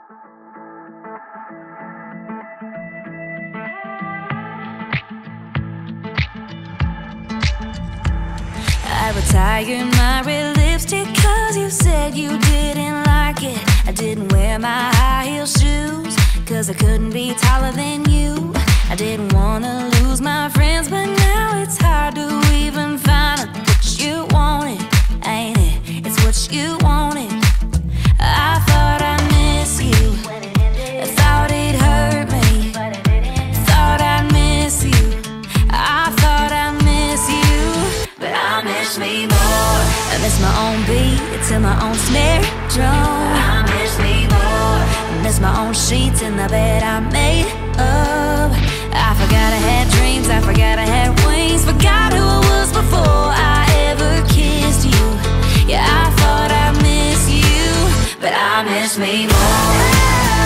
I retired my red lipstick cause you said you didn't like it. I didn't wear my high heel shoes cause I couldn't be taller than you. I didn't wanna lose my friends, but now it's hard to even find what you wanted, ain't it? It's what you wanted. I thought I'd miss you, I thought it hurt me, thought I'd miss you, I thought I'd miss you, but I miss me more. I miss my own beat to my own snare drum. I miss me more. I miss my own sheets in the bed I made up. I forgot I had dreams, I forgot I had wings, forgot who I was before I ever kissed you. Yeah, I thought I miss you, but I miss me more.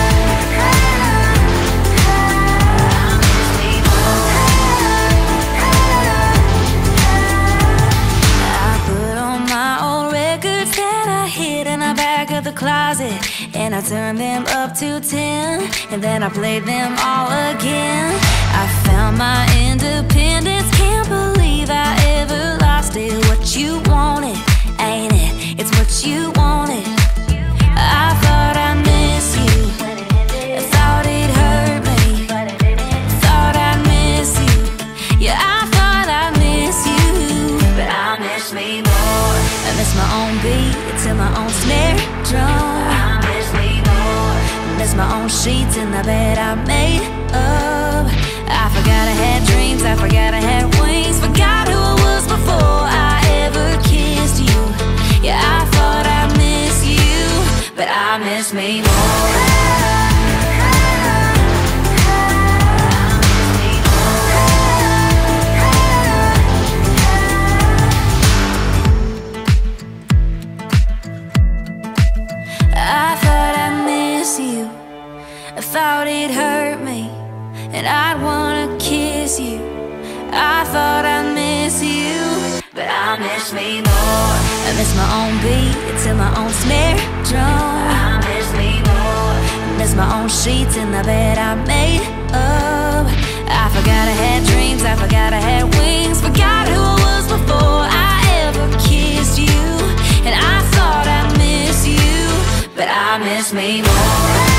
The closet, and I turned them up to 10, and then I played them all again. I found my independence, can't believe I ever lost it. What you wanted, ain't it? It's what you wanted. I thought I miss you, I thought it hurt me, thought I'd miss you. Yeah, I thought I'd miss you, but I miss me more. I miss my own beat to my own snare drum. I miss me more. I miss my own sheets in the bed I made up. I forgot I had dreams, I forgot I had wings, forgot who I was before I ever kissed you. Yeah, I thought I'd miss you, but I miss me more. I thought it hurt me, and I'd wanna kiss you. I thought I'd miss you, but I miss me more. I miss my own beat to my own snare drum. I miss me more. I miss my own sheets in the bed I made up. I forgot I had dreams, I forgot I had wings, forgot who I was before I ever kissed you. And I thought I'd miss you, but I miss me more.